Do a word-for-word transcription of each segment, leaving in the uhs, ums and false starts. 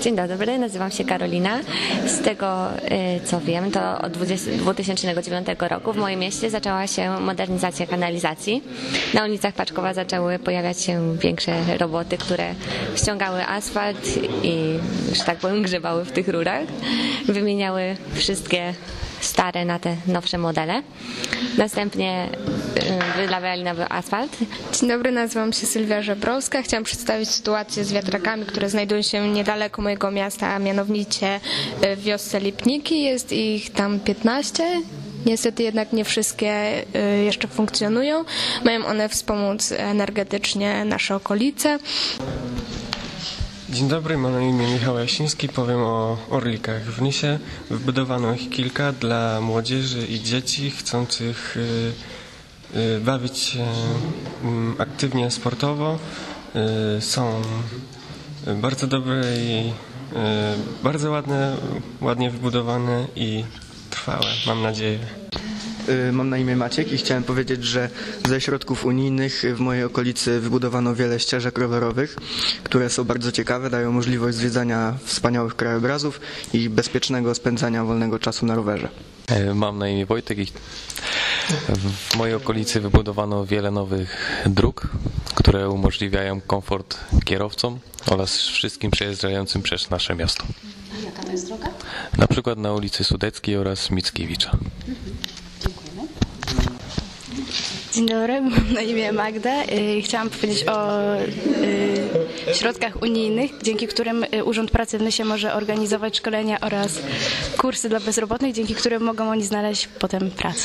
Dzień dobry, nazywam się Karolina. Z tego co wiem, to od dwa tysiące dziewiątego roku w moim mieście zaczęła się modernizacja kanalizacji. Na ulicach Paczkowa zaczęły pojawiać się większe roboty, które ściągały asfalt i, że tak powiem, grzebały w tych rurach. Wymieniały wszystkie stare na te nowsze modele. Następnie wylawiali nowy asfalt. Dzień dobry, nazywam się Sylwia Żebrowska. Chciałam przedstawić sytuację z wiatrakami, które znajdują się niedaleko mojego miasta, a mianowicie w wiosce Lipniki. Jest ich tam piętnaście. Niestety jednak nie wszystkie jeszcze funkcjonują. Mają one wspomóc energetycznie nasze okolice. Dzień dobry, mam na imię Michał Jasiński, powiem o orlikach. W Nysie wybudowano ich kilka dla młodzieży i dzieci chcących y, y, bawić się y, aktywnie sportowo. Y, są bardzo dobre i y, bardzo ładne, ładnie wybudowane i trwałe, mam nadzieję. Mam na imię Maciek i chciałem powiedzieć, że ze środków unijnych w mojej okolicy wybudowano wiele ścieżek rowerowych, które są bardzo ciekawe, dają możliwość zwiedzania wspaniałych krajobrazów i bezpiecznego spędzania wolnego czasu na rowerze. Mam na imię Wojtek i w mojej okolicy wybudowano wiele nowych dróg, które umożliwiają komfort kierowcom oraz wszystkim przejeżdżającym przez nasze miasto. A jaka to jest droga? Na przykład na ulicy Sudeckiej oraz Mickiewicza. Dziękujemy. Dzień dobry, mam na imię Magda. Chciałam powiedzieć o środkach unijnych, dzięki którym Urząd Pracy w Nysie może organizować szkolenia oraz kursy dla bezrobotnych, dzięki którym mogą oni znaleźć potem pracę.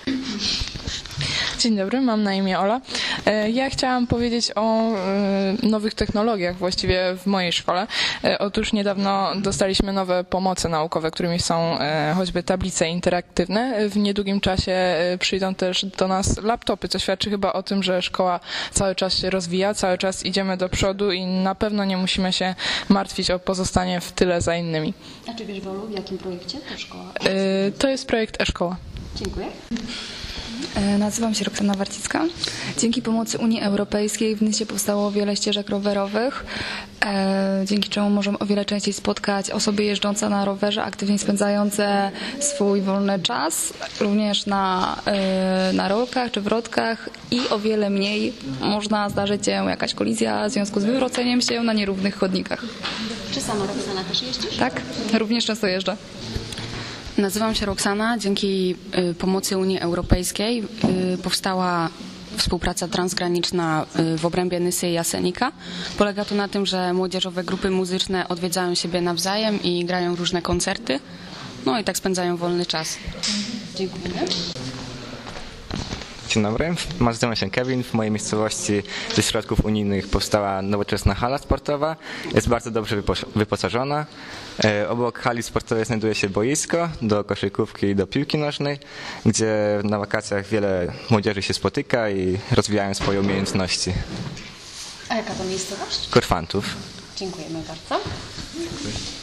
Dzień dobry, mam na imię Ola. Ja chciałam powiedzieć o nowych technologiach właściwie w mojej szkole. Otóż niedawno dostaliśmy nowe pomoce naukowe, którymi są choćby tablice interaktywne. W niedługim czasie przyjdą też do nas laptopy, co świadczy chyba o tym, że szkoła cały czas się rozwija, cały czas idziemy do przodu i na pewno nie musimy się martwić o pozostanie w tyle za innymi. A czy wiesz, Wolu, w jakim projekcie to szkoła? To jest projekt e-szkoła. Dziękuję. Nazywam się Roxana Warcicka. Dzięki pomocy Unii Europejskiej w Nysie powstało wiele ścieżek rowerowych, dzięki czemu możemy o wiele częściej spotkać osoby jeżdżące na rowerze, aktywnie spędzające swój wolny czas, również na, na rolkach czy wrotkach i o wiele mniej można zdarzyć się jakaś kolizja w związku z wywróceniem się na nierównych chodnikach. Czy sama Roxana też jeździsz? Tak, również często jeżdżę. Nazywam się Roxana. Dzięki pomocy Unii Europejskiej powstała współpraca transgraniczna w obrębie Nysy i Jasenika. Polega to na tym, że młodzieżowe grupy muzyczne odwiedzają siebie nawzajem i grają różne koncerty. No i tak spędzają wolny czas. Dziękujemy. Dzień dobry, nazywam się Kevin. W mojej miejscowości ze środków unijnych powstała nowoczesna hala sportowa. Jest bardzo dobrze wyposażona. Obok hali sportowej znajduje się boisko do koszykówki i do piłki nożnej, gdzie na wakacjach wiele młodzieży się spotyka i rozwijają swoje umiejętności. A jaka to miejscowość? Korfantów. Dziękujemy bardzo.